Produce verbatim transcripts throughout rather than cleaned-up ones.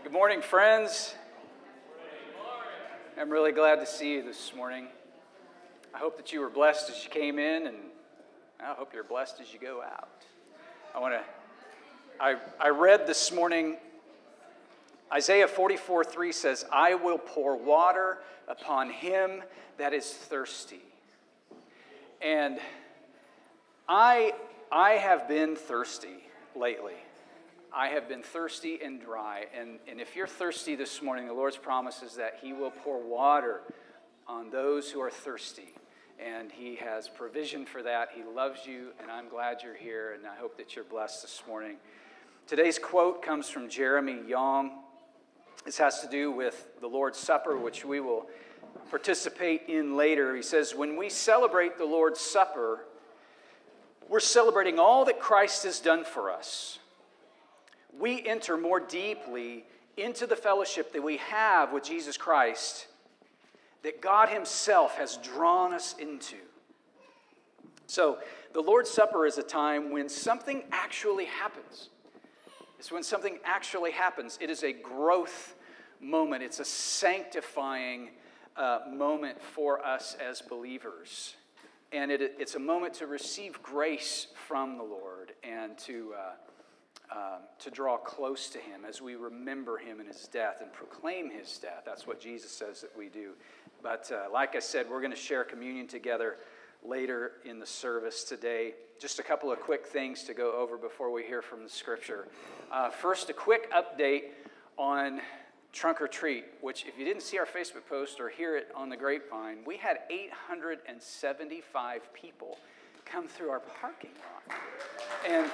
Good morning, friends. I'm really glad to see you this morning. I hope that you were blessed as you came in, and I hope you're blessed as you go out. I want to, I, I read this morning, Isaiah forty-four three says, I will pour water upon him that is thirsty. And I, I have been thirsty lately. I have been thirsty and dry, and, and if you're thirsty this morning, the Lord's promise is that he will pour water on those who are thirsty, and he has provision for that. He loves you, and I'm glad you're here, and I hope that you're blessed this morning. Today's quote comes from Jeremy Young. This has to do with the Lord's Supper, which we will participate in later. He says, when we celebrate the Lord's Supper, we're celebrating all that Christ has done for us. We enter more deeply into the fellowship that we have with Jesus Christ that God himself has drawn us into. So the Lord's Supper is a time when something actually happens. It's when something actually happens. It is a growth moment. It's a sanctifying uh, moment for us as believers. And it, it's a moment to receive grace from the Lord and to... Uh, Um, to draw close to him as we remember him and his death and proclaim his death. That's what Jesus says that we do. But uh, like I said, we're going to share communion together later in the service today. Just a couple of quick things to go over before we hear from the scripture. Uh, first, a quick update on Trunk or Treat, which if you didn't see our Facebook post or hear it on the grapevine, we had eight hundred seventy-five people come through our parking lot. And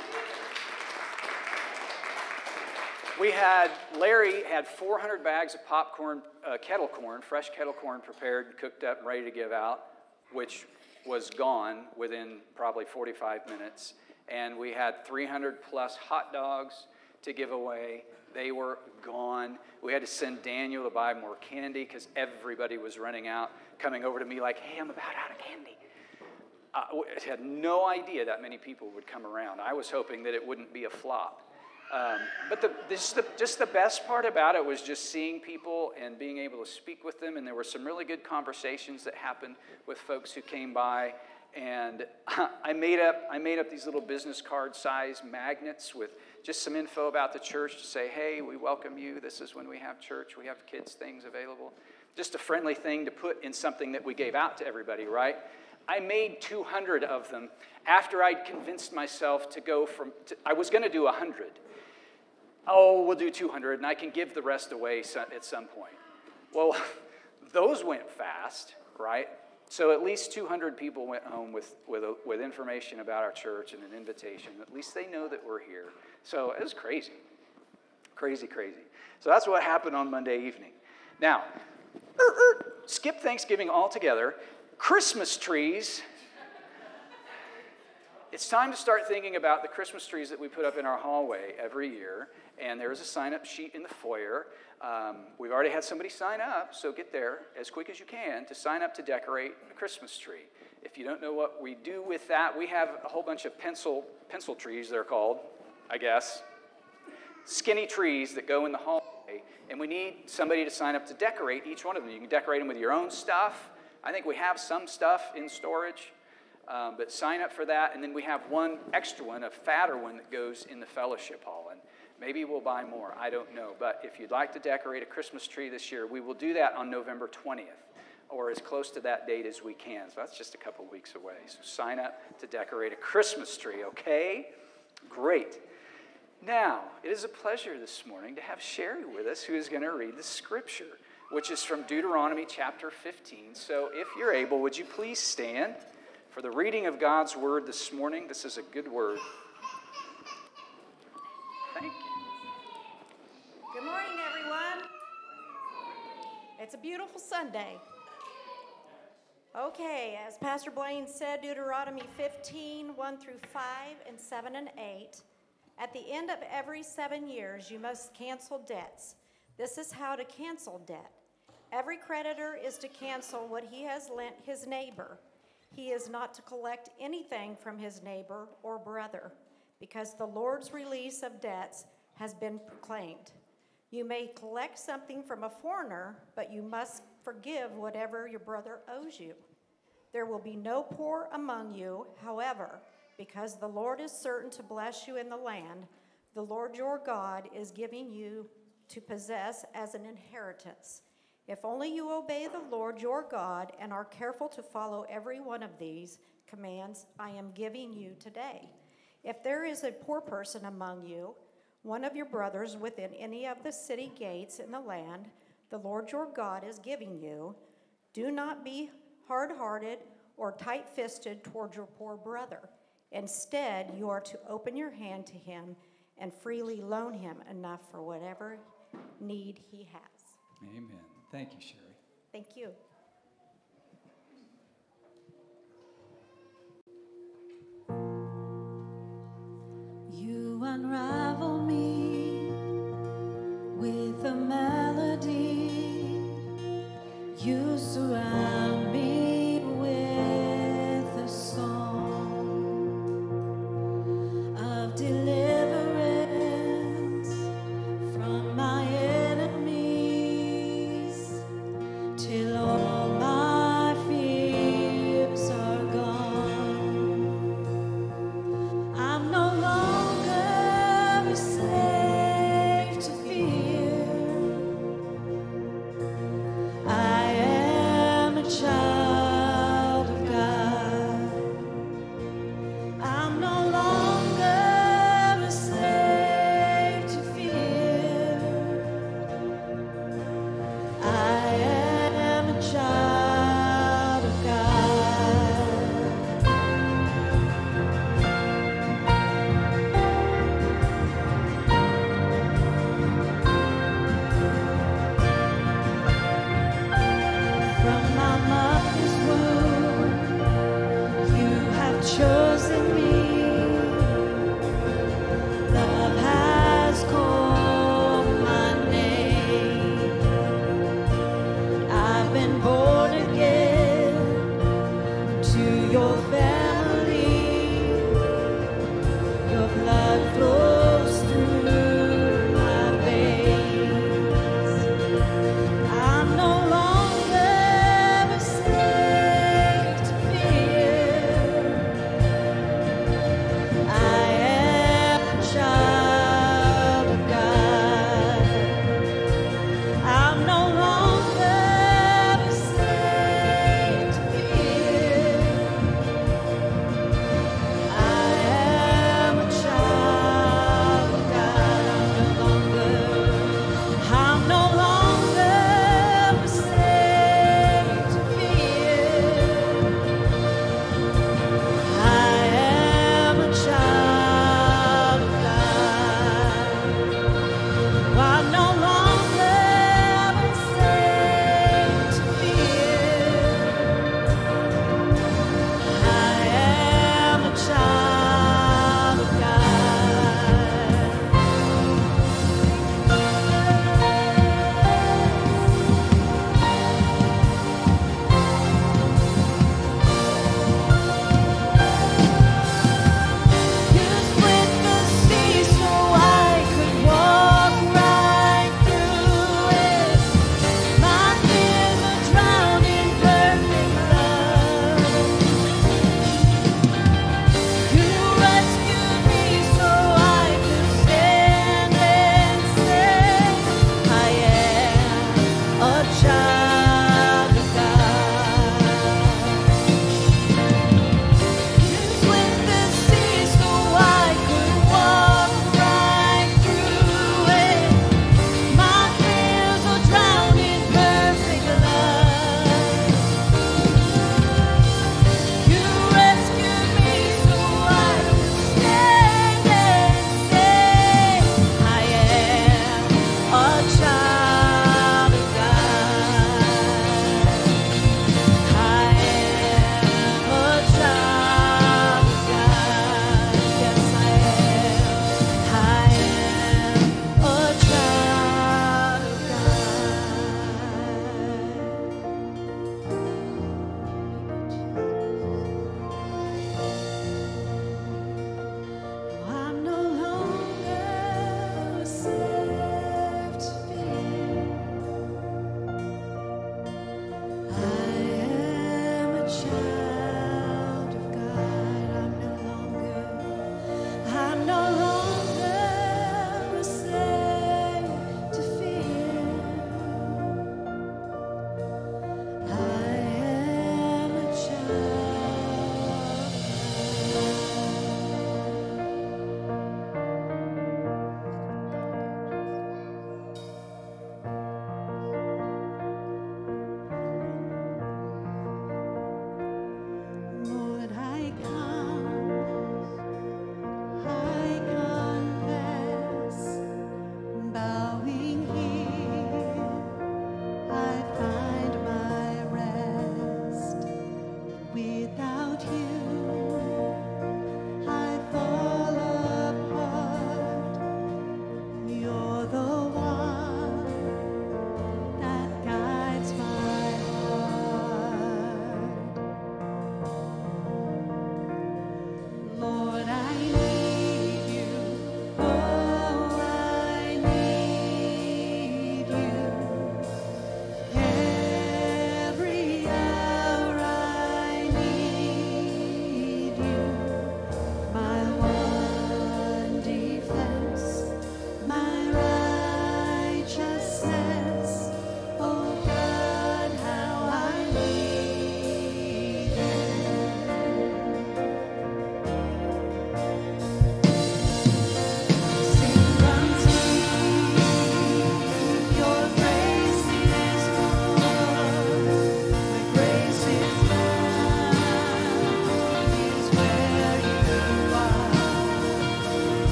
we had, Larry had four hundred bags of popcorn, uh, kettle corn, fresh kettle corn prepared, cooked up, and ready to give out, which was gone within probably forty-five minutes. And we had three hundred plus hot dogs to give away. They were gone. We had to send Daniel to buy more candy because everybody was running out, coming over to me like, hey, I'm about out of candy. Uh, I had no idea that many people would come around. I was hoping that it wouldn't be a flop. Um, but the, this, the, just the best part about it was just seeing people and being able to speak with them. And there were some really good conversations that happened with folks who came by. And I made up, I made up these little business card size magnets with just some info about the church to say, hey, we welcome you. This is when we have church. We have kids' things available. Just a friendly thing to put in something that we gave out to everybody, right? I made two hundred of them after I'd convinced myself to go from, to, I was going to do one hundred. Oh, we'll do two hundred, and I can give the rest away at some point. Well, those went fast, right? So at least two hundred people went home with, with, a, with information about our church and an invitation. At least they know that we're here. So it was crazy. Crazy, crazy. So that's what happened on Monday evening. Now, er, er, skip Thanksgiving altogether. Christmas trees. It's time to start thinking about the Christmas trees that we put up in our hallway every year. And there is a sign-up sheet in the foyer. Um, we've already had somebody sign up, so get there as quick as you can to sign up to decorate a Christmas tree. If you don't know what we do with that, we have a whole bunch of pencil, pencil trees, they're called, I guess. Skinny trees that go in the hallway. And we need somebody to sign up to decorate each one of them. You can decorate them with your own stuff. I think we have some stuff in storage. Um, but sign up for that. And then we have one extra one, a fatter one that goes in the fellowship hall. And maybe we'll buy more. I don't know. But if you'd like to decorate a Christmas tree this year, we will do that on November twentieth or as close to that date as we can. So that's just a couple weeks away. So sign up to decorate a Christmas tree, okay? Great. Now, it is a pleasure this morning to have Sherry with us, who is going to read the scripture, which is from Deuteronomy chapter fifteen. So if you're able, would you please stand for the reading of God's word this morning? This is a good word. Thank you. Good morning, everyone. It's a beautiful Sunday. Okay, as Pastor Blaine said, Deuteronomy fifteen, one through five, and seven and eight. At the end of every seven years, you must cancel debts. This is how to cancel debt. Every creditor is to cancel what he has lent his neighbor. He is not to collect anything from his neighbor or brother, because the Lord's release of debts has been proclaimed. You may collect something from a foreigner, but you must forgive whatever your brother owes you. There will be no poor among you, however, because the Lord is certain to bless you in the land the Lord your God is giving you to possess as an inheritance. If only you obey the Lord your God and are careful to follow every one of these commands I am giving you today. If there is a poor person among you, one of your brothers within any of the city gates in the land the Lord your God is giving you, do not be hard-hearted or tight-fisted toward your poor brother. Instead, you are to open your hand to him and freely loan him enough for whatever need he has. Amen. Thank you, Sherry. Thank you. You unravel me with a melody. You surround me with a song of deliverance from my enemies till all my fears are gone. I'm no longer a slave.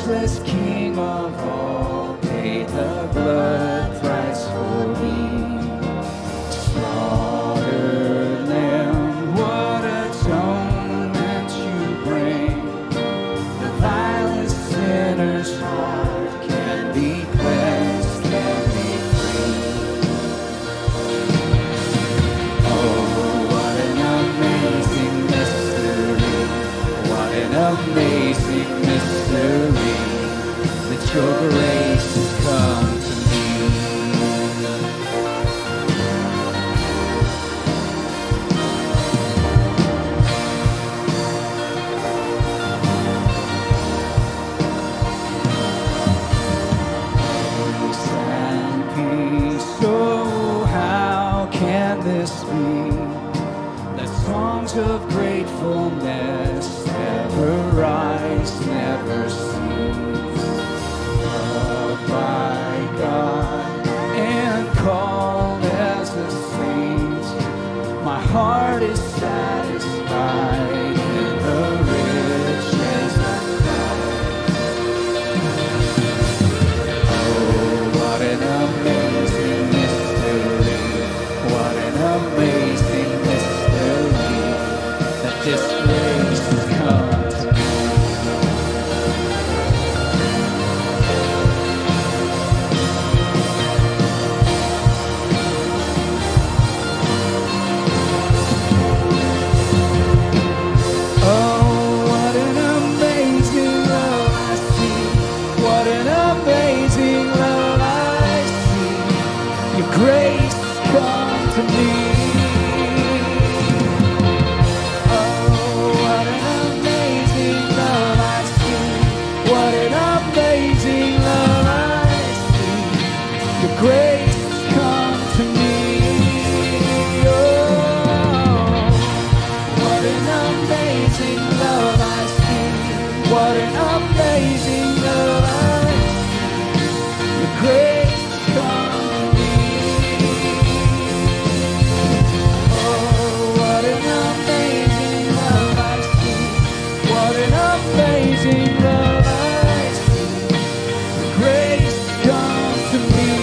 priceless King of all, paid the blood price for me. Slaughtered Lamb, what atonement you bring. The vilest sinner's heart can be cleansed, can be free. Oh, what an amazing mystery, what an amazing mystery, that your grace has come to me. Peace and peace, oh, how can this be? That songs of gratefulness never rise, never cease. Loved by God and called as a saint, my heart is satisfied in the riches of Christ. Oh, what an amazing mystery, what an amazing mystery, that this grace has come to me. Oh, what an amazing love I see, what an amazing love I see, your grace come to me. Oh, what an amazing love I see, what an amazing love I see, your grace come to me. Oh, what an amazing love I see, what an amazing love I see, your grace come to me. Oh, what an amazing love I see, what an amazing love I see, your grace come to me.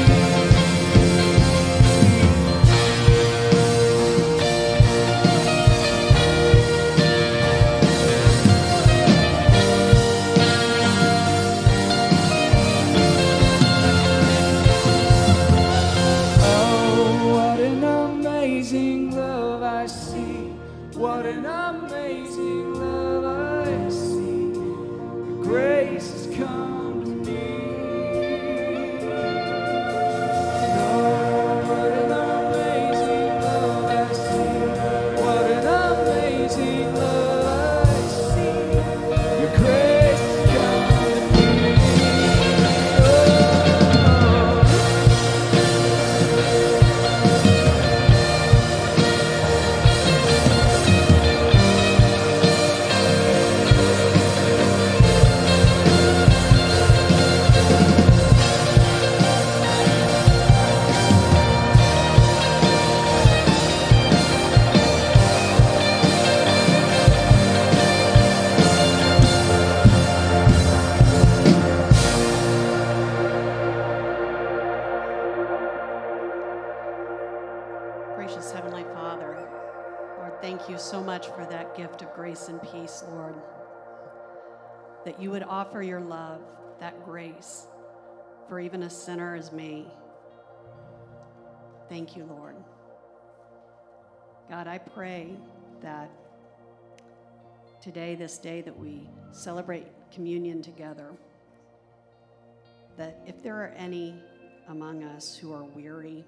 Oh, what an amazing love I see, what an amazing love I see, your grace has come to me. Oh, what an amazing love I see, what an amazing love I see, your grace has come to me. Gracious Heavenly Father, Lord, thank you so much for that gift of grace and peace, Lord. That you would offer your love, that grace, for even a sinner as me. Thank you, Lord. God, I pray that today, this day that we celebrate communion together, that if there are any among us who are weary,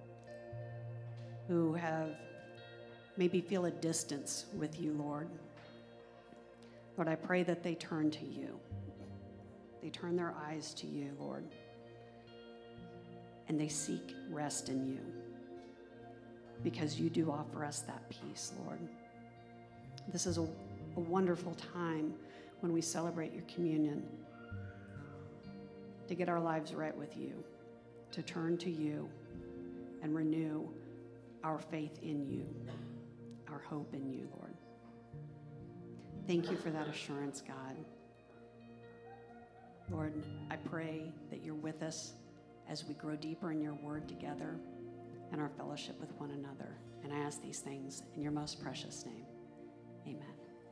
who have maybe feel a distance with you, Lord. Lord, I pray that they turn to you. They turn their eyes to you, Lord, and they seek rest in you, because you do offer us that peace, Lord. This is a, a wonderful time when we celebrate your communion, to get our lives right with you, to turn to you and renew our faith in you, our hope in you, Lord. Thank you for that assurance, God. Lord, I pray that you're with us as we grow deeper in your word together and our fellowship with one another. And I ask these things in your most precious name. Amen.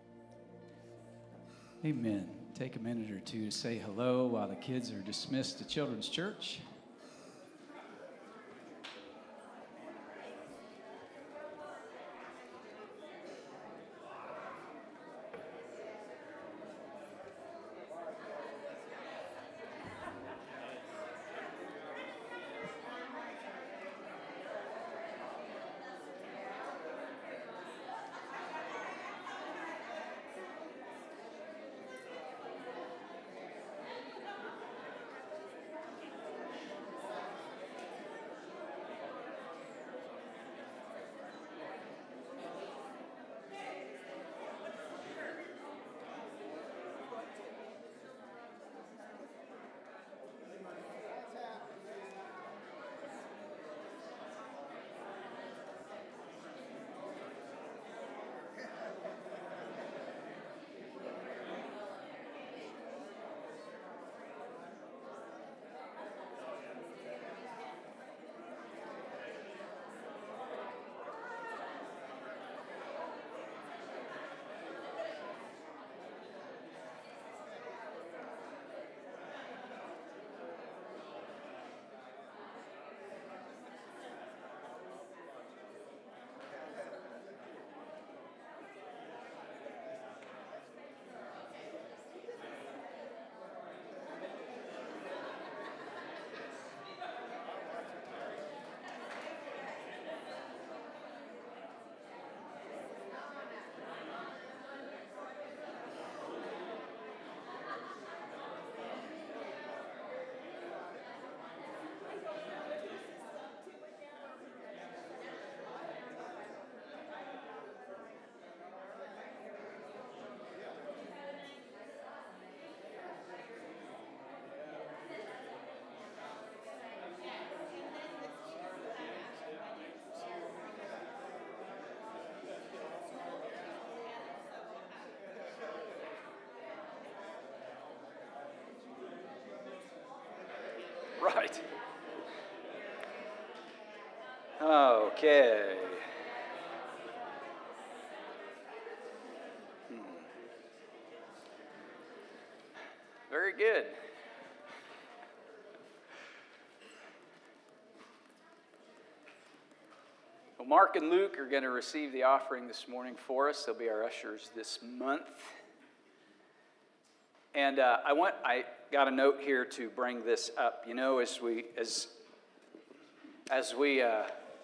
Amen. Take a minute or two to say hello while the kids are dismissed to Children's Church. Right. Okay. Hmm. Very good. Well, Mark and Luke are going to receive the offering this morning for us. They'll be our ushers this month. And uh, I want I got a note here to bring this up. You know, as we as as we uh,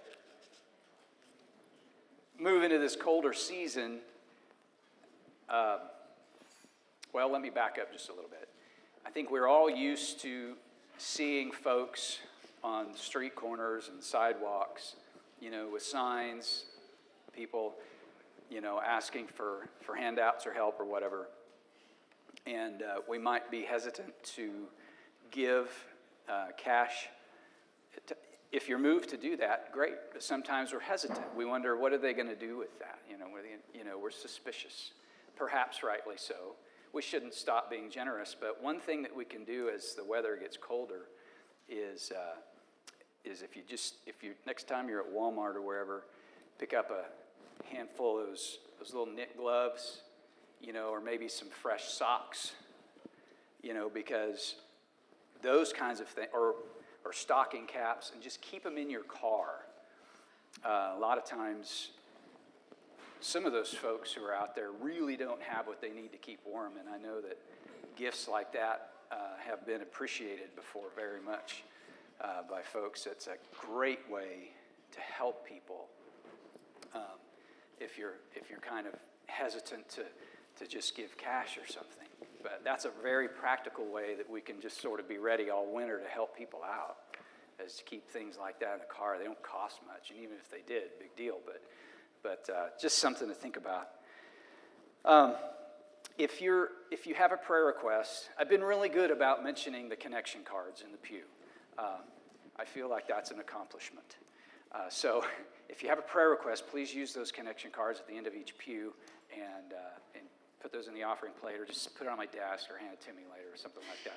move into this colder season. Uh, well, let me back up just a little bit. I think we're all used to seeing folks on street corners and sidewalks, you know, with signs, people, you know, asking for for handouts or help or whatever. And uh, we might be hesitant to give uh, cash. If you're moved to do that, great. But sometimes we're hesitant. We wonder, what are they going to do with that? You know, we're, you know, we're suspicious. Perhaps rightly so. We shouldn't stop being generous. But one thing that we can do as the weather gets colder is, uh, is if you just, if you next time you're at Walmart or wherever, pick up a handful of those, those little knit gloves. You know, or maybe some fresh socks, you know, because those kinds of things, or, or stocking caps, and just keep them in your car. Uh, a lot of times, some of those folks who are out there really don't have what they need to keep warm, and I know that gifts like that uh, have been appreciated before very much uh, by folks. It's a great way to help people um, if you're if you're kind of hesitant to to just give cash or something. But that's a very practical way that we can just sort of be ready all winter to help people out, is to keep things like that in the car. They don't cost much, and even if they did, big deal, but but uh, just something to think about. Um, if you're if you have a prayer request, I've been really good about mentioning the connection cards in the pew. Um, I feel like that's an accomplishment. Uh, so if you have a prayer request, please use those connection cards at the end of each pew and, uh, and put those in the offering plate, or just put it on my desk or hand it to me later or something like that.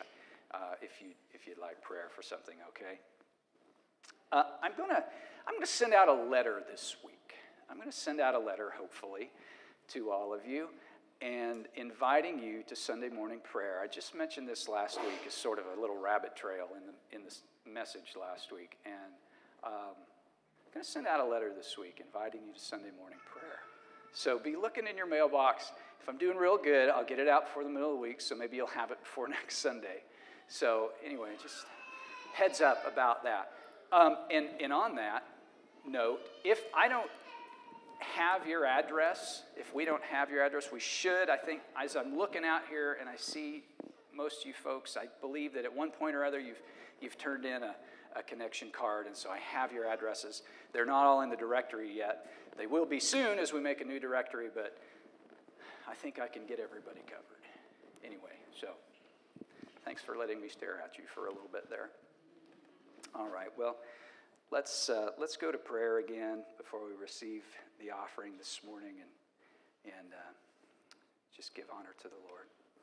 uh, if you if you'd like prayer for something. Okay. Uh, I'm gonna I'm gonna send out a letter this week. I'm gonna send out a letter, hopefully, to all of you, and inviting you to Sunday morning prayer. I just mentioned this last week as sort of a little rabbit trail in the in this message last week, and um, I'm going to send out a letter this week inviting you to Sunday morning prayer. So be looking in your mailbox. If I'm doing real good, I'll get it out before the middle of the week, so maybe you'll have it before next Sunday. So anyway, just heads up about that. Um, and, and on that note, if I don't have your address, if we don't have your address, we should. I think as I'm looking out here and I see most of you folks, I believe that at one point or other you've, you've turned in a, a connection card, and so I have your addresses. They're not all in the directory yet. They will be soon as we make a new directory, but I think I can get everybody covered. Anyway, so thanks for letting me stare at you for a little bit there. All right, well, let's uh, let's go to prayer again before we receive the offering this morning, and and uh, just give honor to the Lord.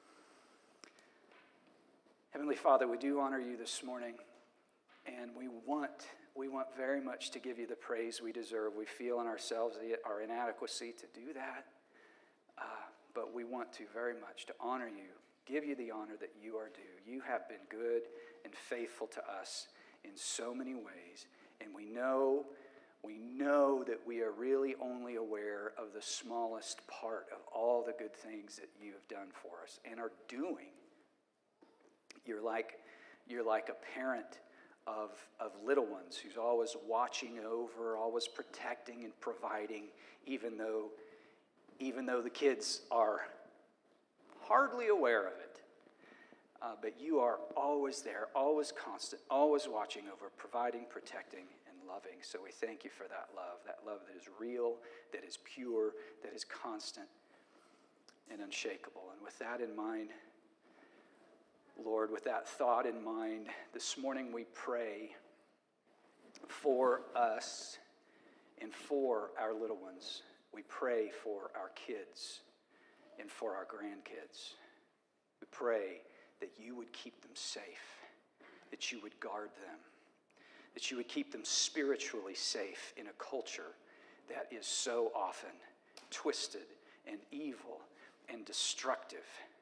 Heavenly Father, we do honor you this morning, and we want we want very much to give you the praise we deserve. We feel in ourselves our inadequacy to do that, uh, but we want to very much to honor you, give you the honor that you are due. You have been good and faithful to us in so many ways, and we know, we know that we are really only aware of the smallest part of all the good things that you have done for us and are doing. You're like, you're like a parent of, of little ones who's always watching over, always protecting and providing, even though, even though the kids are hardly aware of it. Uh, but you are always there, always constant, always watching over, providing, protecting, and loving. So we thank you for that love, that love that is real, that is pure, that is constant and unshakable. And with that in mind, Lord, with that thought in mind, this morning we pray for us and for our little ones. We pray for our kids and for our grandkids. We pray that you would keep them safe, that you would guard them, that you would keep them spiritually safe in a culture that is so often twisted and evil and destructive.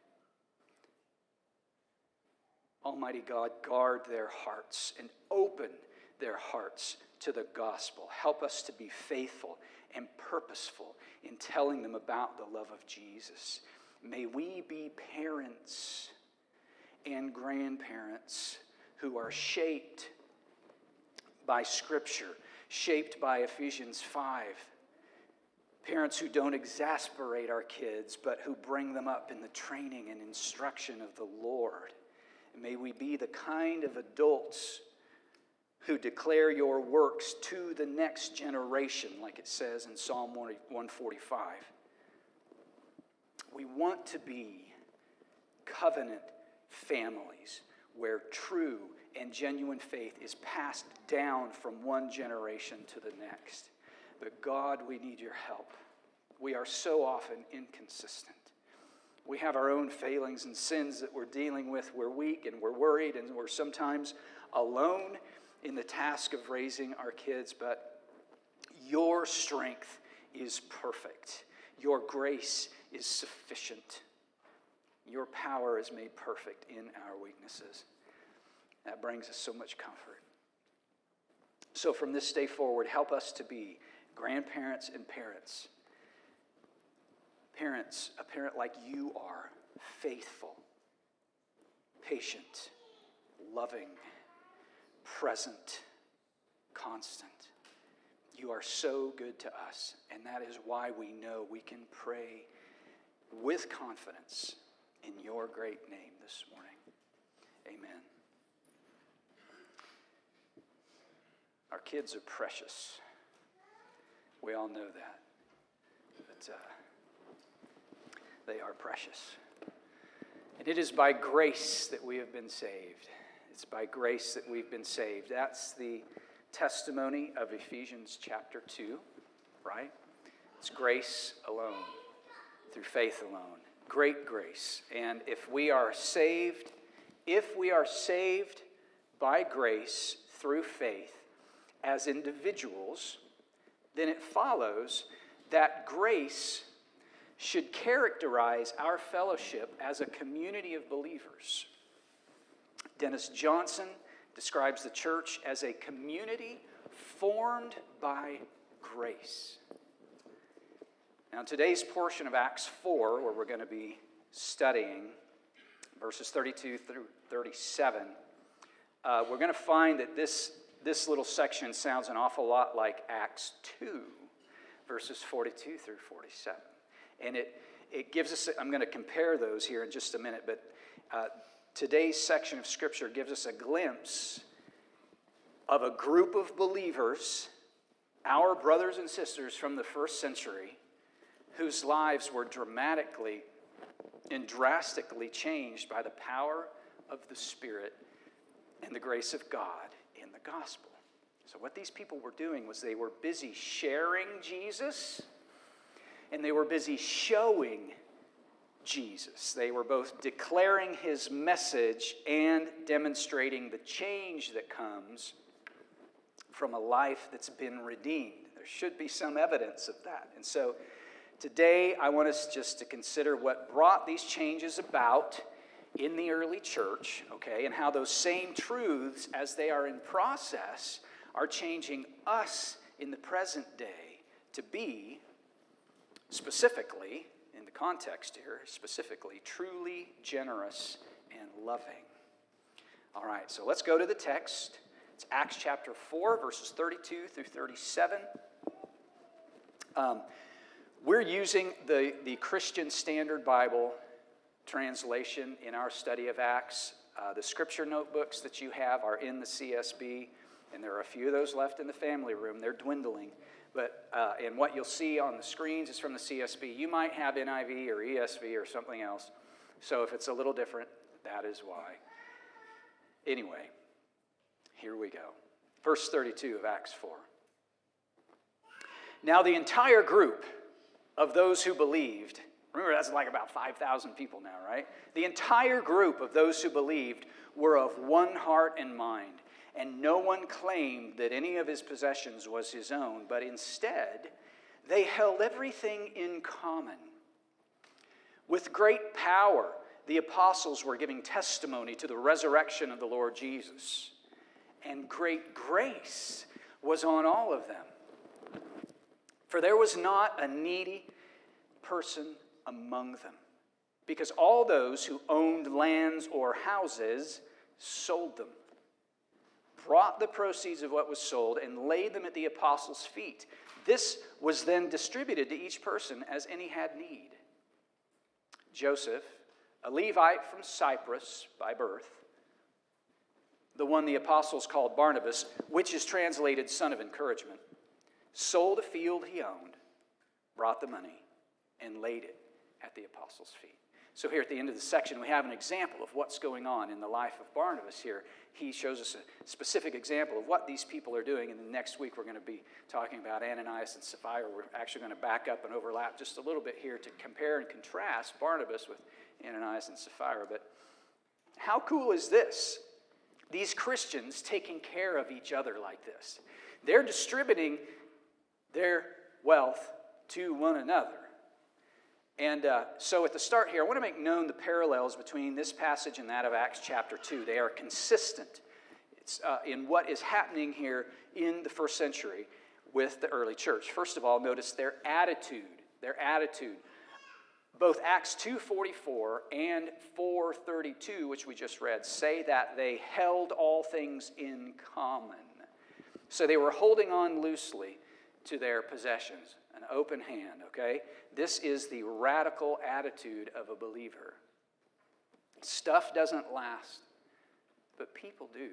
Almighty God, guard their hearts and open their hearts to the gospel. Help us to be faithful and purposeful in telling them about the love of Jesus. May we be parents and grandparents who are shaped by Scripture, shaped by Ephesians five. Parents who don't exasperate our kids, but who bring them up in the training and instruction of the Lord. May we be the kind of adults who declare your works to the next generation, like it says in Psalm one forty-five. We want to be covenant families where true and genuine faith is passed down from one generation to the next. But God, we need your help. We are so often inconsistent. We have our own failings and sins that we're dealing with. We're weak and we're worried and we're sometimes alone in the task of raising our kids. But your strength is perfect. Your grace is sufficient. Your power is made perfect in our weaknesses. That brings us so much comfort. So from this day forward, help us to be grandparents and parents. Parents, a parent like you are, faithful, patient, loving, present, constant. You are so good to us, and that is why we know we can pray with confidence in your great name this morning. Amen. Our kids are precious. We all know that. But uh, they are precious. And it is by grace that we have been saved. It's by grace that we've been saved. That's the testimony of Ephesians chapter two, right? It's grace alone, through faith alone. Great grace. And if we are saved if we are saved by grace through faith as individuals, then it follows that grace should characterize our fellowship as a community of believers. Dennis Johnson describes the church as a community formed by grace. Now, in today's portion of Acts four, where we're going to be studying verses thirty-two through thirty-seven, uh, we're going to find that this, this little section sounds an awful lot like Acts two, verses forty-two through forty-seven. And it, it gives us, I'm going to compare those here in just a minute, but uh, today's section of Scripture gives us a glimpse of a group of believers, our brothers and sisters from the first century, whose lives were dramatically and drastically changed by the power of the Spirit and the grace of God in the gospel. So what these people were doing was they were busy sharing Jesus, and they were busy showing Jesus. They were both declaring his message and demonstrating the change that comes from a life that's been redeemed. There should be some evidence of that. And so today I want us just to consider what brought these changes about in the early church, okay, and how those same truths, as they are in process, are changing us in the present day to be, specifically, in the context here, specifically, truly generous and loving. All right, so let's go to the text. It's Acts chapter four, verses thirty-two through thirty-seven. Um, we're using the, the Christian Standard Bible translation in our study of Acts. Uh, the scripture notebooks that you have are in the C S B, and there are a few of those left in the family room. They're dwindling. But uh, and what you'll see on the screens is from the C S B. You might have N I V or E S V or something else. So if it's a little different, that is why. Anyway, here we go. Verse thirty-two of Acts four. Now the entire group of those who believed, remember that's like about five thousand people now, right? The entire group of those who believed were of one heart and mind. And no one claimed that any of his possessions was his own, but instead, they held everything in common. With great power, the apostles were giving testimony to the resurrection of the Lord Jesus. And great grace was on all of them. For there was not a needy person among them, because all those who owned lands or houses sold them, brought the proceeds of what was sold, and laid them at the apostles' feet. This was then distributed to each person as any had need. Joseph, a Levite from Cyprus by birth, the one the apostles called Barnabas, which is translated son of encouragement, sold a field he owned, brought the money, and laid it at the apostles' feet. So here at the end of the section, we have an example of what's going on in the life of Barnabas here. He shows us a specific example of what these people are doing, and then next week we're going to be talking about Ananias and Sapphira. We're actually going to back up and overlap just a little bit here to compare and contrast Barnabas with Ananias and Sapphira. But how cool is this? These Christians taking care of each other like this. They're distributing their wealth to one another. And uh, so at the start here, I want to make known the parallels between this passage and that of Acts chapter two. They are consistent it's, uh, in what is happening here in the first century with the early church. First of all, notice their attitude. Their attitude. Both Acts two forty-four and four thirty-two, which we just read, say that they held all things in common. So they were holding on loosely to their possessions. An open hand, okay? This is the radical attitude of a believer. Stuff doesn't last, but people do.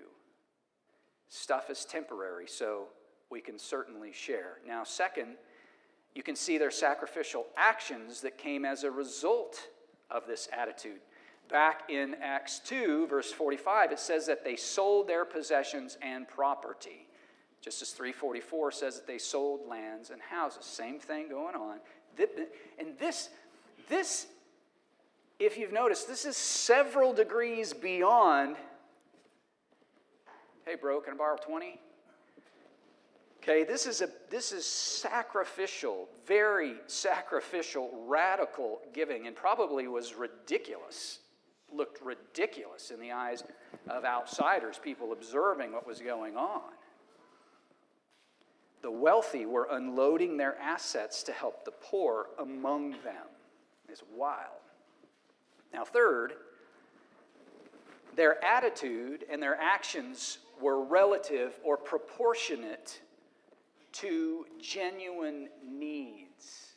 Stuff is temporary, so we can certainly share. Now, second, you can see their sacrificial actions that came as a result of this attitude. Back in Acts two, verse forty-five, it says that they sold their possessions and property. Just as three forty-four says that they sold lands and houses. Same thing going on. And this, this if you've noticed, this is several degrees beyond, hey bro, can I borrow twenty? Okay, this is, a, this is sacrificial, very sacrificial, radical giving, and probably was ridiculous, looked ridiculous in the eyes of outsiders, people observing what was going on. The wealthy were unloading their assets to help the poor among them. It's wild. Now, third, their attitude and their actions were relative or proportionate to genuine needs.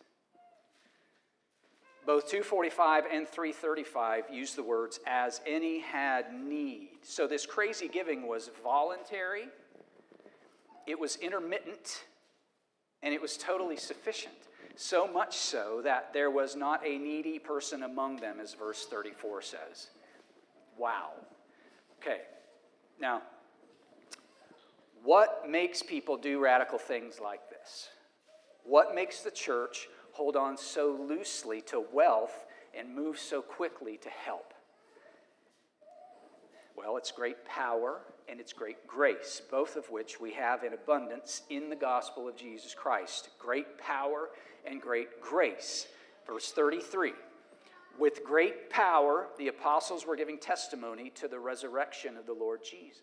Both two forty-five and three thirty-five use the words, as any had need. So this crazy giving was voluntary, it was intermittent, and it was totally sufficient. So much so that there was not a needy person among them, as verse thirty-four says. Wow. Okay, now, what makes people do radical things like this? What makes the church hold on so loosely to wealth and move so quickly to help? Well, it's great power and it's great grace, both of which we have in abundance in the gospel of Jesus Christ. Great power and great grace. Verse thirty-three. With great power, the apostles were giving testimony to the resurrection of the Lord Jesus.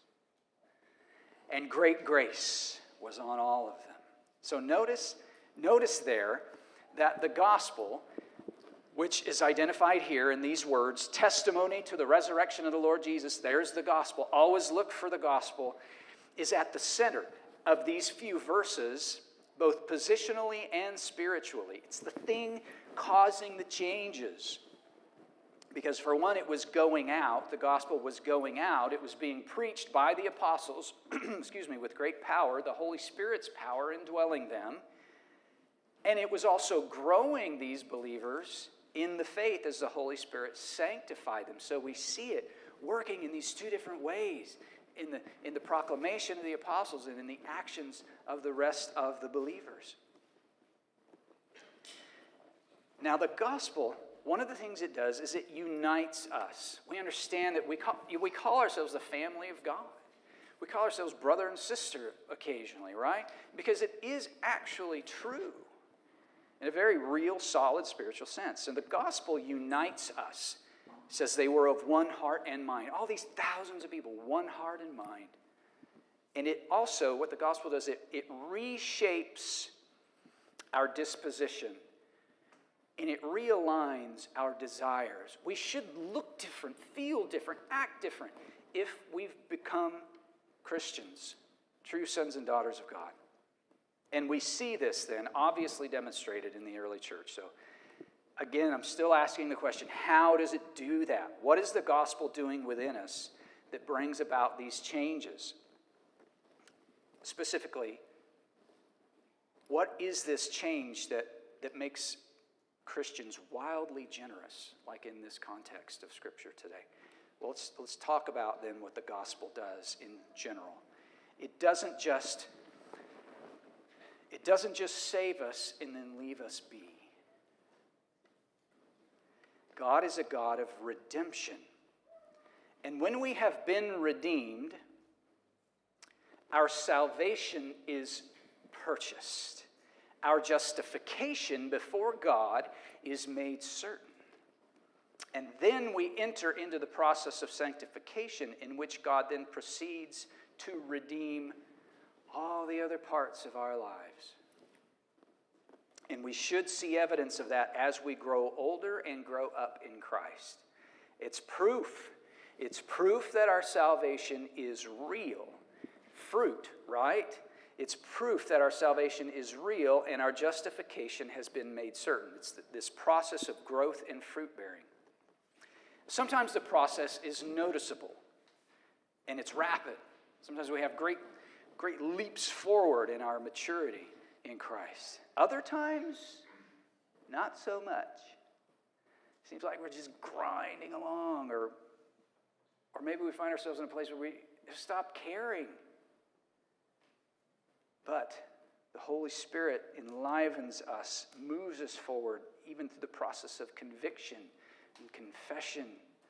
And great grace was on all of them. So notice, notice there that the gospel, which is identified here in these words, testimony to the resurrection of the Lord Jesus, there's the gospel. Always look for the gospel, is at the center of these few verses, both positionally and spiritually. It's the thing causing the changes. Because for one, it was going out. The gospel was going out. It was being preached by the apostles, excuse me, with great power, the Holy Spirit's power indwelling them. And it was also growing these believers in the faith as the Holy Spirit sanctified them. So we see it working in these two different ways, in the, in the proclamation of the apostles and in the actions of the rest of the believers. Now the gospel, one of the things it does is it unites us. We understand that we call, we call ourselves the family of God. We call ourselves brother and sister occasionally, right? Because it is actually true in a very real, solid spiritual sense. And the gospel unites us. It says they were of one heart and mind. All these thousands of people, one heart and mind. And it also, what the gospel does, it, it reshapes our disposition. And it realigns our desires. We should look different, feel different, act different if we've become Christians, true sons and daughters of God. And we see this then obviously demonstrated in the early church. So again, I'm still asking the question, how does it do that? What is the gospel doing within us that brings about these changes? Specifically, what is this change that, that makes Christians wildly generous, like in this context of Scripture today? Well, let's, let's talk about then what the gospel does in general. It doesn't just, it doesn't just save us and then leave us be. God is a God of redemption. And when we have been redeemed, our salvation is purchased. Our justification before God is made certain. And then we enter into the process of sanctification, in which God then proceeds to redeem all the other parts of our lives. And we should see evidence of that as we grow older and grow up in Christ. It's proof. It's proof that our salvation is real. Fruit, right? It's proof that our salvation is real and our justification has been made certain. It's this process of growth and fruit bearing. Sometimes the process is noticeable and it's rapid. Sometimes we have great, great leaps forward in our maturity in Christ. Other times, not so much. Seems like we're just grinding along, or, or maybe we find ourselves in a place where we stop caring. But the Holy Spirit enlivens us, moves us forward, even through the process of conviction, and confession.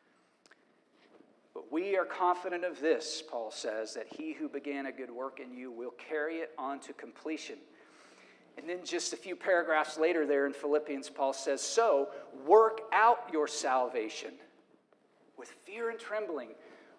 But we are confident of this, Paul says, that he who began a good work in you will carry it on to completion. And then just a few paragraphs later there in Philippians, Paul says, so work out your salvation with fear and trembling,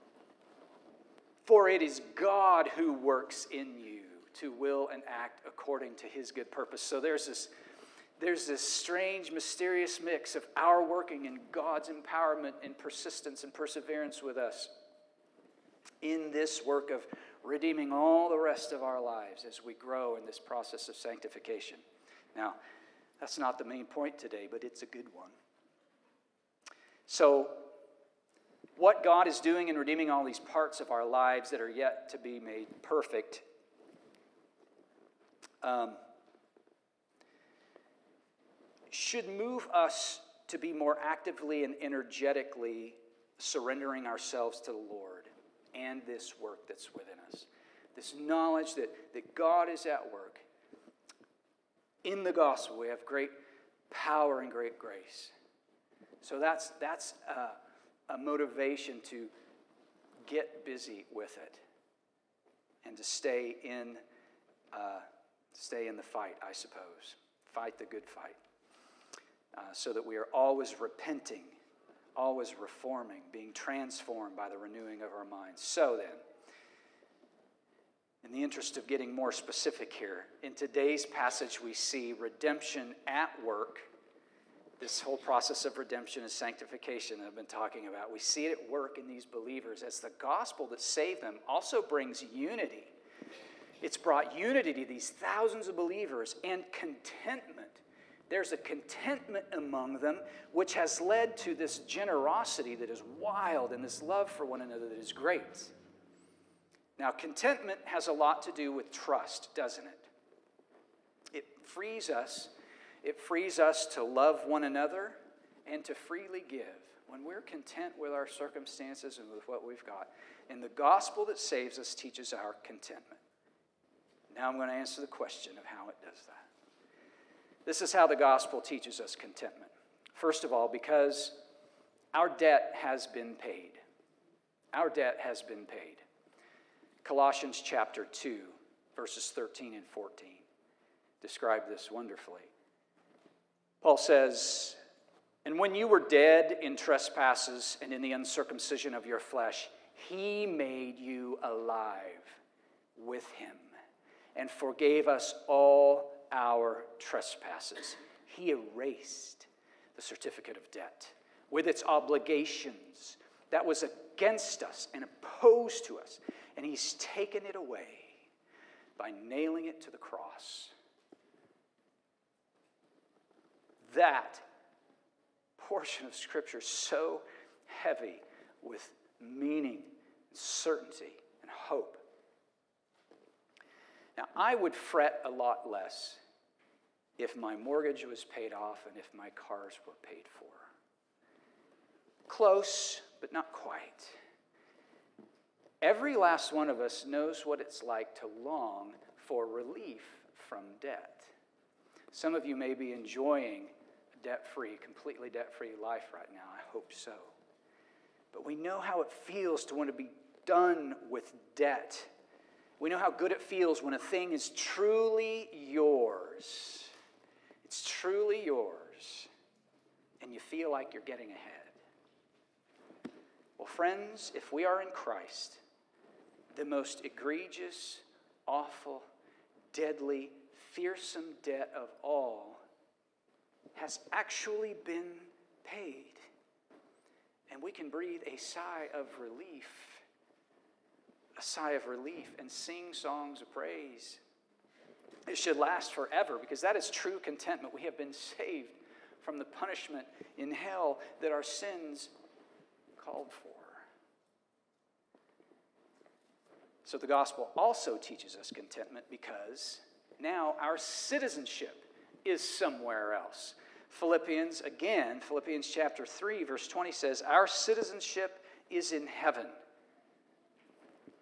for it is God who works in you to will and act according to his good purpose. So there's this, there's this strange, mysterious mix of our working and God's empowerment and persistence and perseverance with us in this work of redeeming all the rest of our lives as we grow in this process of sanctification. Now, that's not the main point today, but it's a good one. So, what God is doing in redeeming all these parts of our lives that are yet to be made perfect um, should move us to be more actively and energetically surrendering ourselves to the Lord and this work that's within us. This knowledge that, that God is at work. In the gospel, we have great power and great grace. So that's, that's a, a motivation to get busy with it and to stay in, uh, stay in the fight, I suppose. Fight the good fight. Uh, so that we are always repenting, always reforming, being transformed by the renewing of our minds. So then, in the interest of getting more specific here, in today's passage we see redemption at work. This whole process of redemption and sanctification that I've been talking about, we see it at work in these believers as the gospel that saved them also brings unity. It's brought unity to these thousands of believers and contentment. There's a contentment among them which has led to this generosity that is wild and this love for one another that is great. Now, contentment has a lot to do with trust, doesn't it? It frees us, it frees us to love one another and to freely give when we're content with our circumstances and with what we've got. And the gospel that saves us teaches our contentment. Now I'm going to answer the question of how it does that. This is how the gospel teaches us contentment. First of all, because our debt has been paid. Our debt has been paid. Colossians chapter two, verses thirteen and fourteen describe this wonderfully. Paul says, "And when you were dead in trespasses and in the uncircumcision of your flesh, he made you alive with him and forgave us all our trespasses." He erased the certificate of debt with its obligations that was against us and opposed to us. And he's taken it away by nailing it to the cross. That portion of Scripture is so heavy with meaning, certainty, and hope. Now, I would fret a lot less if my mortgage was paid off and if my cars were paid for. Close, but not quite. Every last one of us knows what it's like to long for relief from debt. Some of you may be enjoying a debt-free, completely debt-free life right now. I hope so. But we know how it feels to want to be done with debt. We know how good it feels when a thing is truly yours. It's truly yours, and you feel like you're getting ahead. Well, friends, if we are in Christ, the most egregious, awful, deadly, fearsome debt of all has actually been paid. And we can breathe a sigh of relief, a sigh of relief, and sing songs of praise. It should last forever because that is true contentment. We have been saved from the punishment in hell that our sins called for. So the gospel also teaches us contentment because now our citizenship is somewhere else. Philippians, again, Philippians chapter three, verse twenty says, our citizenship is in heaven.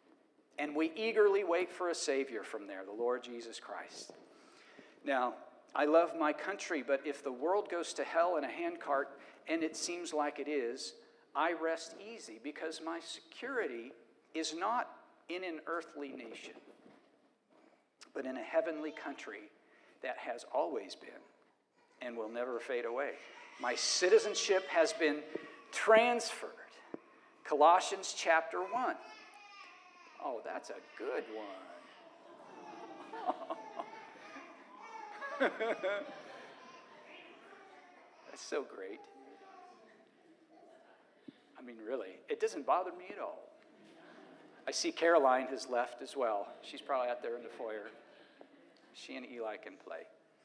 And we eagerly wait for a Savior from there, the Lord Jesus Christ. Now, I love my country, but if the world goes to hell in a handcart, and it seems like it is, I rest easy because my security is not in an earthly nation, but in a heavenly country that has always been and will never fade away. My citizenship has been transferred. Colossians chapter one. Oh, that's a good one. That's so great. I mean, really, it doesn't bother me at all. I see Caroline has left as well. She's probably out there in the foyer. She and Eli can play.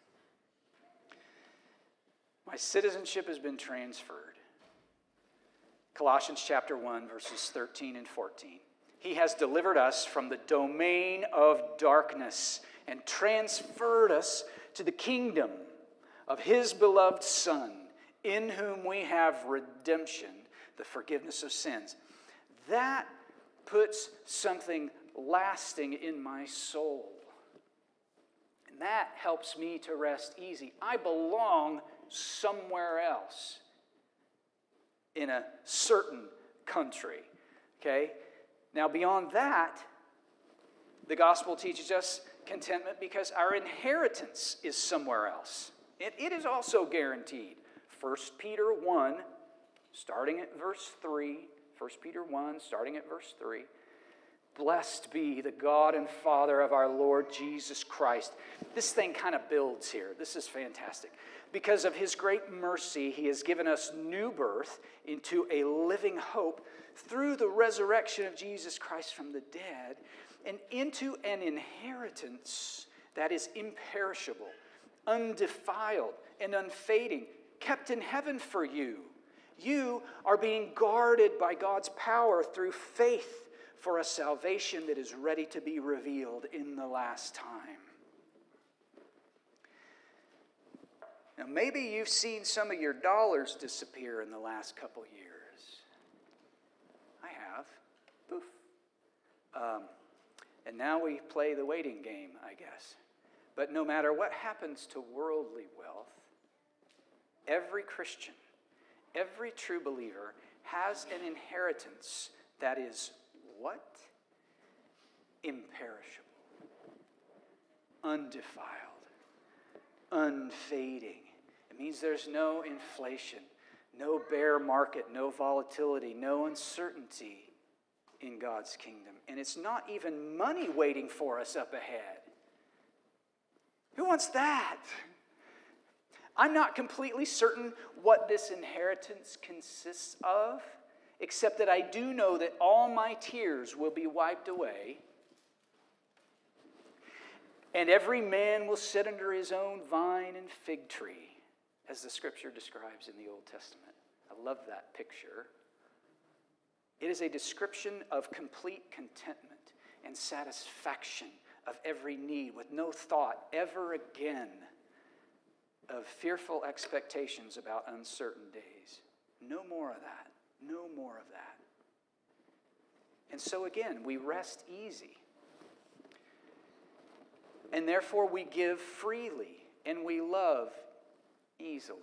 My citizenship has been transferred. Colossians chapter one, verses thirteen and fourteen. He has delivered us from the domain of darkness and transferred us to the kingdom of his beloved Son, in whom we have redemption, the forgiveness of sins. That puts something lasting in my soul. And that helps me to rest easy. I belong somewhere else in a certain country. Okay? Now, beyond that, the gospel teaches us contentment because our inheritance is somewhere else. It, it is also guaranteed. First Peter one, starting at verse three. First Peter one, starting at verse three. Blessed be the God and Father of our Lord Jesus Christ. This thing kind of builds here. This is fantastic. Because of his great mercy, he has given us new birth into a living hope through the resurrection of Jesus Christ from the dead, and into an inheritance that is imperishable, undefiled, and unfading, kept in heaven for you. You are being guarded by God's power through faith for a salvation that is ready to be revealed in the last time. Now, maybe you've seen some of your dollars disappear in the last couple years. I have. Poof. Um, and now we play the waiting game, I guess. But no matter what happens to worldly wealth, every Christian, every true believer has an inheritance that is what? Imperishable, undefiled, unfading. It means there's no inflation, no bear market, no volatility, no uncertainty in God's kingdom. And it's not even money waiting for us up ahead. Who wants that? I'm not completely certain what this inheritance consists of, except that I do know that all my tears will be wiped away, and every man will sit under his own vine and fig tree, as the scripture describes in the Old Testament. I love that picture. It is a description of complete contentment and satisfaction of every need, with no thought ever again of fearful expectations about uncertain days. No more of that. No more of that. And so again, we rest easy. And therefore we give freely and we love easily.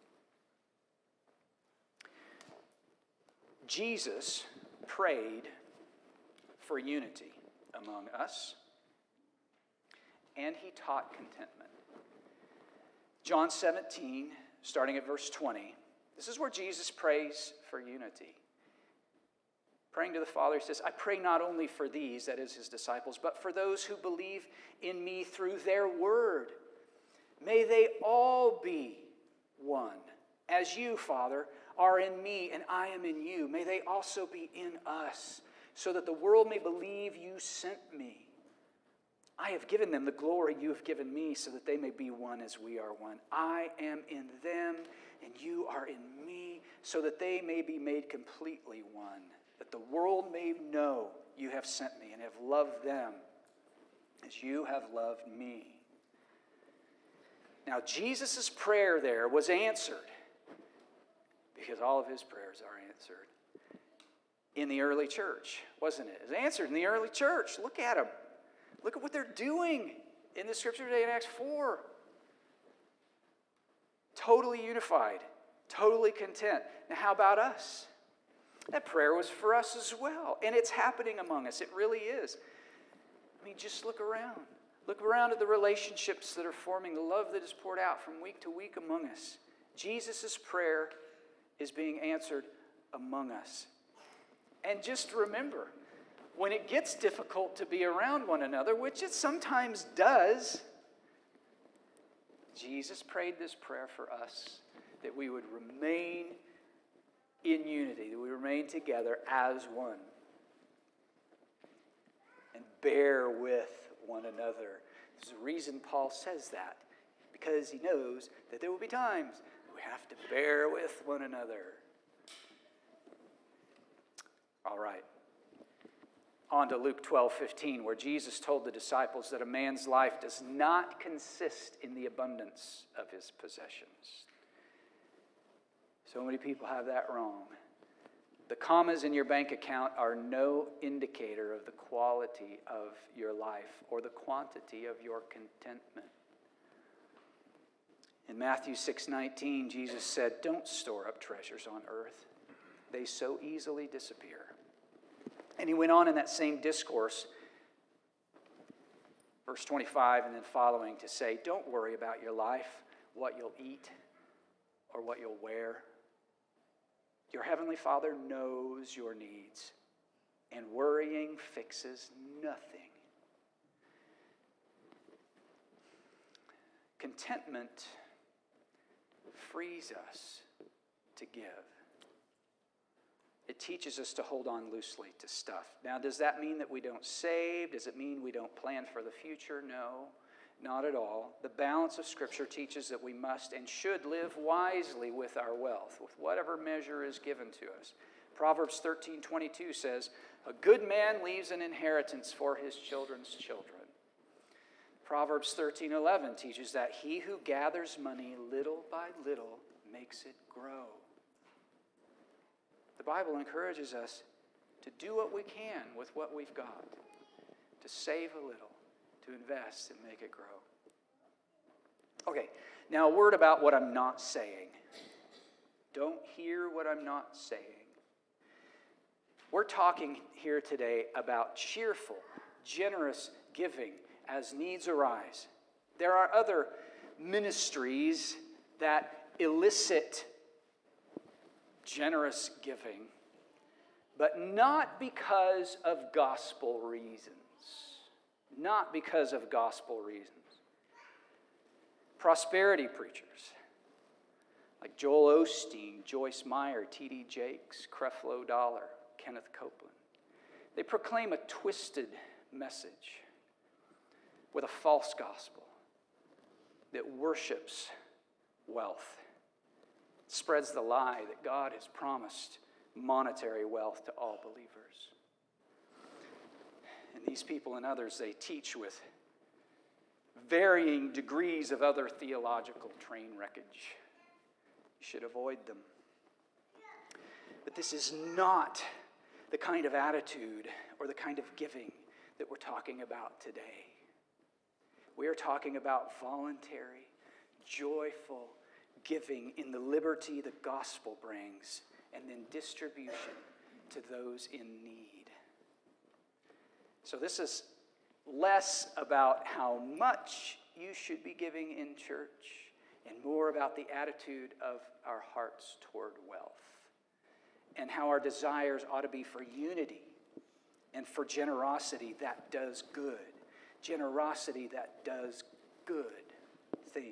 Jesus prayed for unity among us, and he taught contentment. John seventeen, starting at verse twenty, this is where Jesus prays for unity. Praying to the Father, he says, I pray not only for these, that is his disciples, but for those who believe in me through their word. May they all be one, as you, Father, are in me and I am in you. May they also be in us, so that the world may believe you sent me. I have given them the glory you have given me, so that they may be one as we are one. I am in them, and you are in me, so that they may be made completely one, that the world may know you have sent me and have loved them as you have loved me. Now, Jesus' prayer there was answered, because all of his prayers are answered in the early church, wasn't it? It was answered in the early church. Look at them. Look at what they're doing in the scripture today in Acts four. totally unified, totally content. Now, how about us? That prayer was for us as well, and it's happening among us. It really is. I mean, just look around. Look around at the relationships that are forming, the love that is poured out from week to week among us. Jesus' prayer is being answered among us. And just remember, when it gets difficult to be around one another, which it sometimes does, Jesus prayed this prayer for us, that we would remain in unity, that we remain together as one and bear with one another. There's a reason Paul says that, because he knows that there will be times that we have to bear with one another. All right. On to Luke twelve fifteen, where Jesus told the disciples that a man's life does not consist in the abundance of his possessions. So many people have that wrong. The commas in your bank account are no indicator of the quality of your life or the quantity of your contentment. In Matthew six nineteen, Jesus said, "Don't store up treasures on earth. They so easily disappear." And he went on in that same discourse, verse twenty-five and then following, to say, "Don't worry about your life, what you'll eat or what you'll wear. Your heavenly Father knows your needs, and worrying fixes nothing." Contentment frees us to give. It teaches us to hold on loosely to stuff. Now, does that mean that we don't save? Does it mean we don't plan for the future? No, not at all. The balance of Scripture teaches that we must and should live wisely with our wealth, with whatever measure is given to us. Proverbs thirteen twenty-two says, "A good man leaves an inheritance for his children's children." Proverbs thirteen eleven teaches that he who gathers money little by little makes it grow. The Bible encourages us to do what we can with what we've got, to save a little, to invest and make it grow. Okay, now a word about what I'm not saying. Don't hear what I'm not saying. We're talking here today about cheerful, generous giving as needs arise. There are other ministries that elicit generous giving, but not because of gospel reasons. Not because of gospel reasons. Prosperity preachers like Joel Osteen, Joyce Meyer, T D Jakes, Creflo Dollar, Kenneth Copeland, they proclaim a twisted message with a false gospel that worships wealth. Spreads the lie that God has promised monetary wealth to all believers. And these people and others, they teach with varying degrees of other theological train wreckage. You should avoid them. But this is not the kind of attitude or the kind of giving that we're talking about today. We are talking about voluntary, joyful giving in the liberty the gospel brings, and then distribution to those in need. So this is less about how much you should be giving in church and more about the attitude of our hearts toward wealth and how our desires ought to be for unity and for generosity that does good. Generosity that does good things.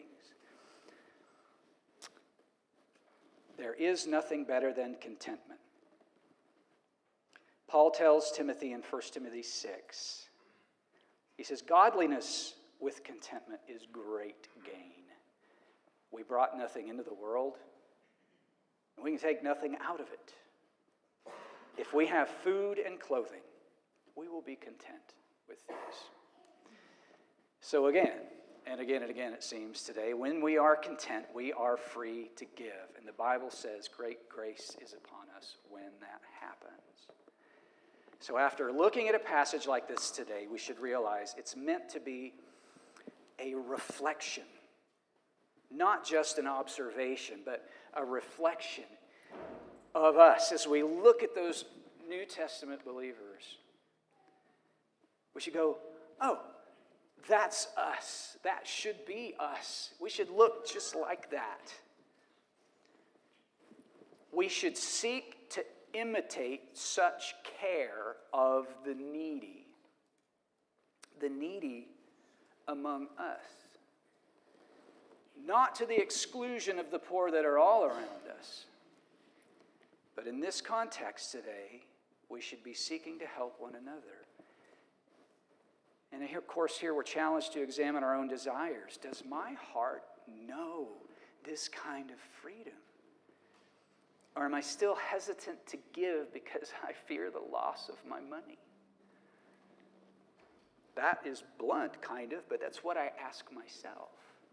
There is nothing better than contentment. Paul tells Timothy in First Timothy six, he says, "Godliness with contentment is great gain. We brought nothing into the world, and we can take nothing out of it. If we have food and clothing, we will be content with these." So again, and again and again it seems today, when we are content, we are free to give. And the Bible says great grace is upon us when that happens. So after looking at a passage like this today, we should realize it's meant to be a reflection not just an observation, but a reflection of us as we look at those New Testament believers. We should go, oh, that's us. That should be us. We should look just like that. We should seek to imitate such care of the needy. The needy among us. Not to the exclusion of the poor that are all around us. But in this context today, we should be seeking to help one another. And of course, here we're challenged to examine our own desires. Does my heart know this kind of freedom? Or am I still hesitant to give because I fear the loss of my money? That is blunt, kind of, but that's what I ask myself.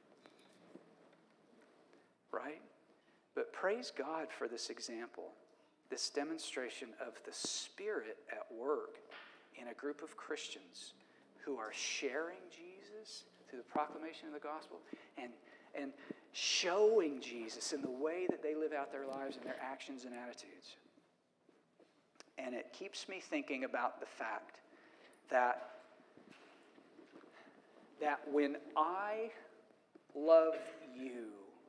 Right? But praise God for this example, this demonstration of the Spirit at work in a group of Christians who are sharing Jesus through the proclamation of the gospel and, and showing Jesus in the way that they live out their lives and their actions and attitudes. And it keeps me thinking about the fact that, that when I love you,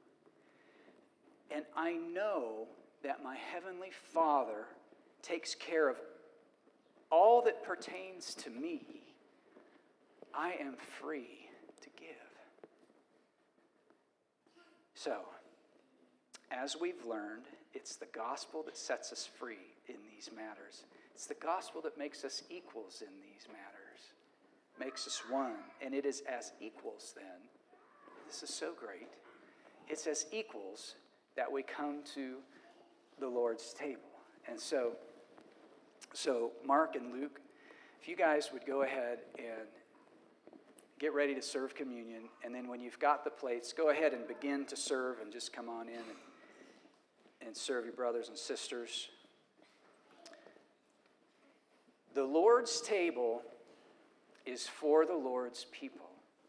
and I know that my Heavenly Father takes care of all that pertains to me, I am free to give. So, as we've learned, it's the gospel that sets us free in these matters. It's the gospel that makes us equals in these matters, makes us one. And it is as equals then, this is so great, it's as equals that we come to the Lord's table. And so, so Mark and Luke, if you guys would go ahead and get ready to serve communion, and then when you've got the plates, go ahead and begin to serve and just come on in and, and serve your brothers and sisters. The Lord's table is for the Lord's people.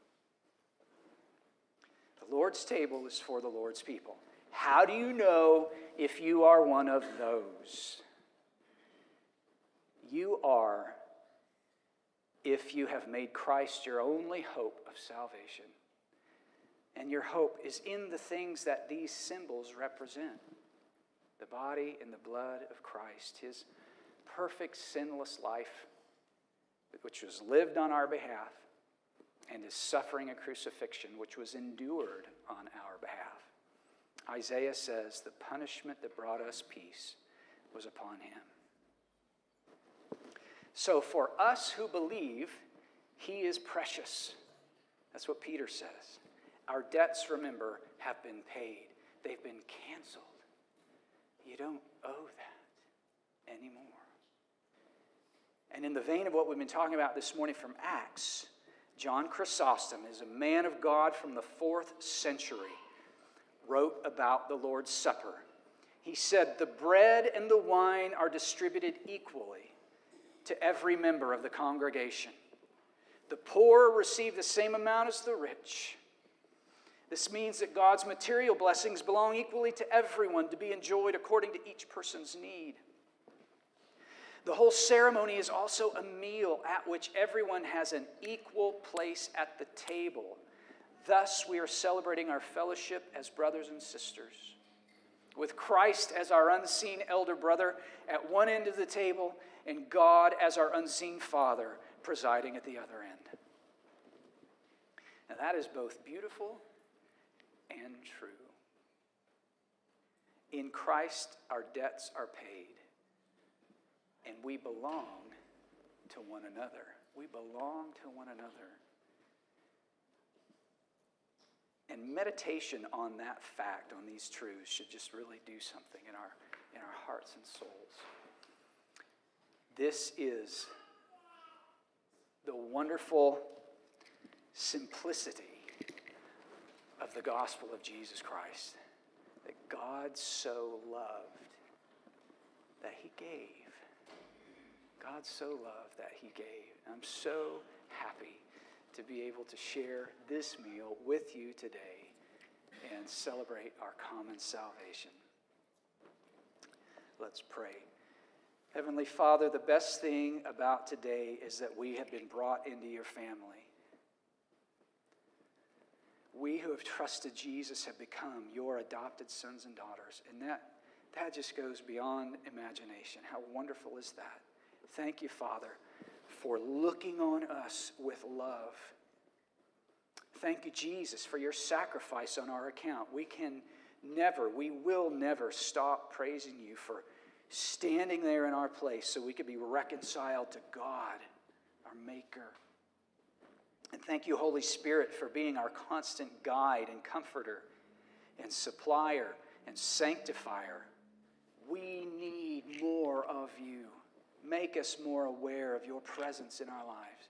The Lord's table is for the Lord's people. How do you know if you are one of those? You are if you have made Christ your only hope of salvation. And your hope is in the things that these symbols represent. The body and the blood of Christ, his perfect sinless life, which was lived on our behalf, and his suffering and crucifixion, which was endured on our behalf. Isaiah says the punishment that brought us peace was upon him. So for us who believe, he is precious. That's what Peter says. Our debts, remember, have been paid. They've been canceled. You don't owe that anymore. And in the vein of what we've been talking about this morning from Acts, John Chrysostom is a man of God from the fourth century, wrote about the Lord's Supper. He said, the bread and the wine are distributed equally to every member of the congregation. The poor receive the same amount as the rich. This means that God's material blessings belong equally to everyone to be enjoyed according to each person's need. The whole ceremony is also a meal at which everyone has an equal place at the table. Thus, we are celebrating our fellowship as brothers and sisters, with Christ as our unseen elder brother at one end of the table and God as our unseen Father presiding at the other end. Now that is both beautiful and true. In Christ, our debts are paid, and we belong to one another. We belong to one another. And meditation on that fact, on these truths, should just really do something in our, in our hearts and souls. This is the wonderful simplicity of the gospel of Jesus Christ. That God so loved that he gave. God so loved that he gave. I'm so happy to be able to share this meal with you today and celebrate our common salvation. Let's pray. Heavenly Father, the best thing about today is that we have been brought into your family. We who have trusted Jesus have become your adopted sons and daughters. And that, that just goes beyond imagination. How wonderful is that? Thank you, Father, for looking on us with love. Thank you, Jesus, for your sacrifice on our account. We can never, we will never stop praising you for standing there in our place so we could be reconciled to God, our Maker. And thank you, Holy Spirit, for being our constant guide and comforter and supplier and sanctifier. We need more of you. Make us more aware of your presence in our lives.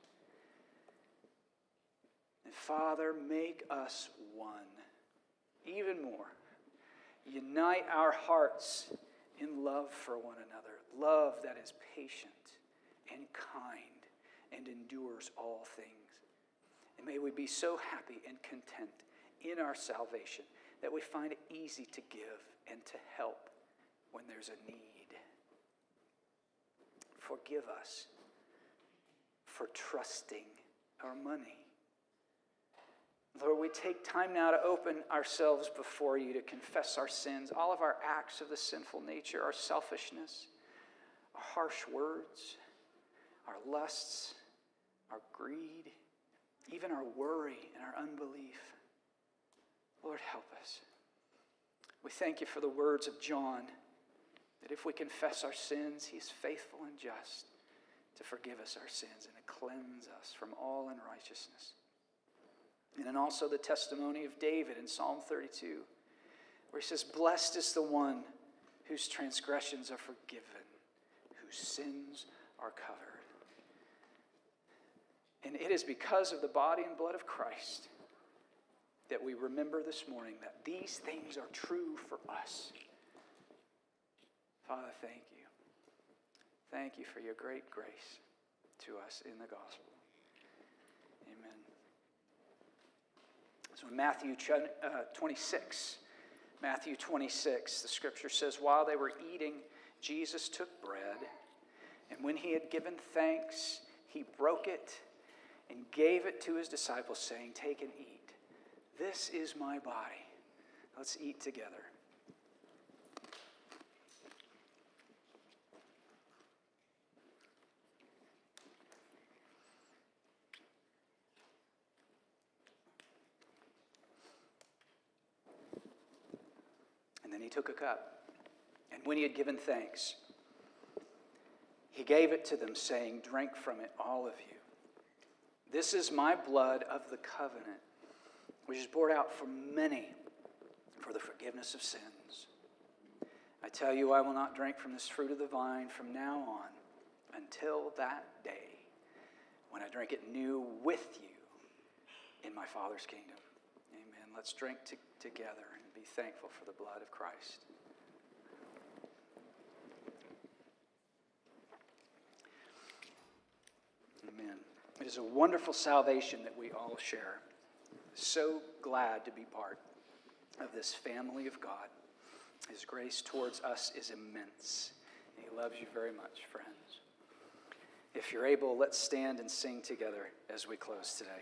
And Father, make us one, even more. Unite our hearts in love for one another, love that is patient and kind and endures all things. And may we be so happy and content in our salvation that we find it easy to give and to help when there's a need. Forgive us for trusting our money. Lord, we take time now to open ourselves before you, to confess our sins, all of our acts of the sinful nature, our selfishness, our harsh words, our lusts, our greed, even our worry and our unbelief. Lord, help us. We thank you for the words of John, that if we confess our sins, he is faithful and just to forgive us our sins and to cleanse us from all unrighteousness. And then also the testimony of David in Psalm thirty-two, where he says, blessed is the one whose transgressions are forgiven, whose sins are covered. And it is because of the body and blood of Christ that we remember this morning that these things are true for us. Father, thank you. Thank you for your great grace to us in the gospel. Amen. So in Matthew twenty-six, Matthew twenty-six, the scripture says, while they were eating, Jesus took bread, and when he had given thanks, he broke it and gave it to his disciples, saying, take and eat. This is my body. Let's eat together. And then he took a cup, and when he had given thanks, he gave it to them, saying, drink from it, all of you. This is my blood of the covenant, which is poured out for many for the forgiveness of sins. I tell you, I will not drink from this fruit of the vine from now on until that day when I drink it new with you in my Father's kingdom. Amen. Let's drink t- together and be thankful for the blood of Christ. Amen. It is a wonderful salvation that we all share. So glad to be part of this family of God. His grace towards us is immense. He loves you very much, friends. If you're able, let's stand and sing together as we close today.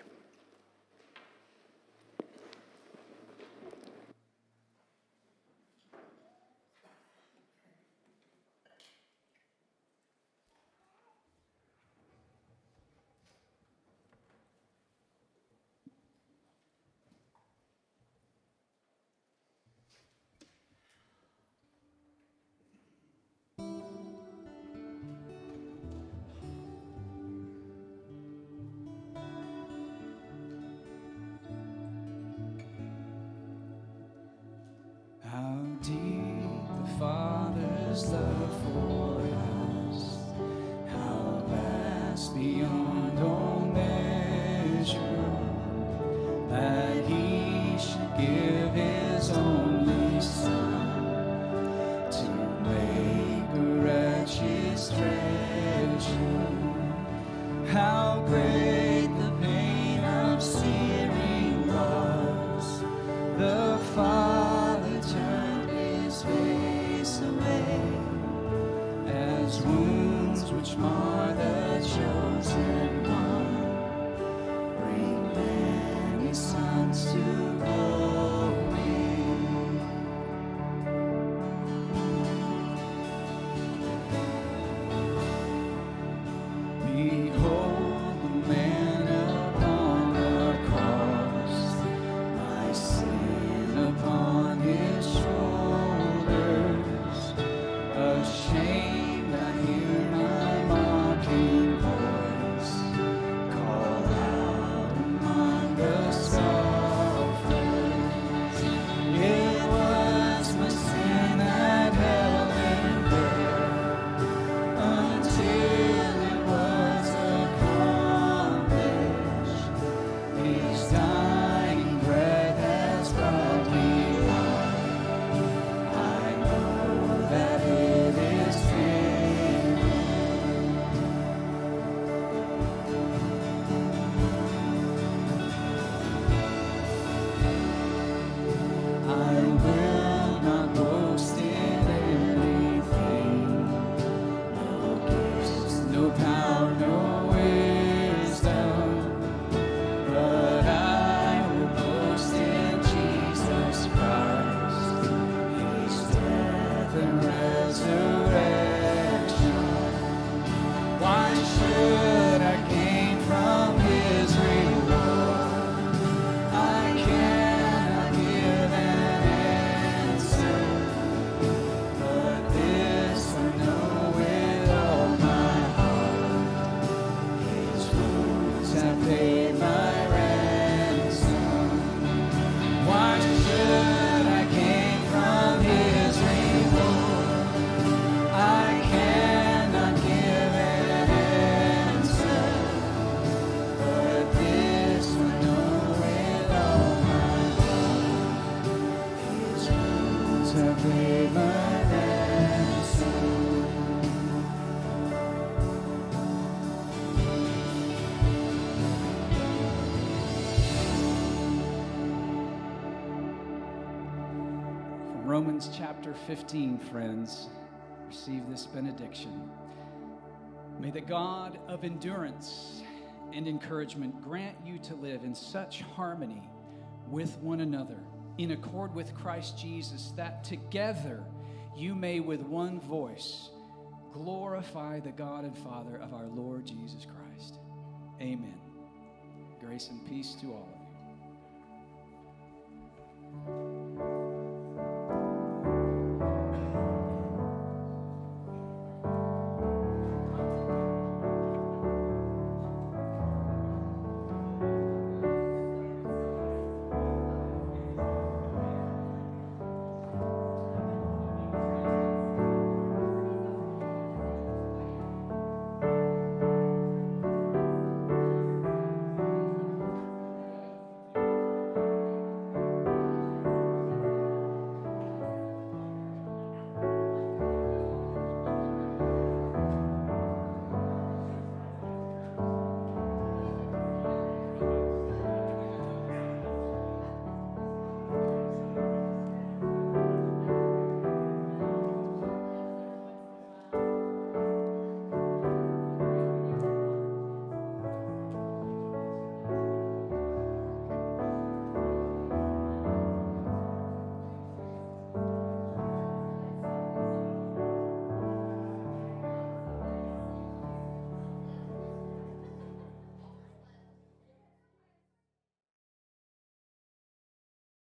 have laid my hands on. From Romans chapter fifteen, friends, receive this benediction. May the God of endurance and encouragement grant you to live in such harmony with one another, in accord with Christ Jesus, that together you may with one voice glorify the God and Father of our Lord Jesus Christ. Amen. Grace and peace to all.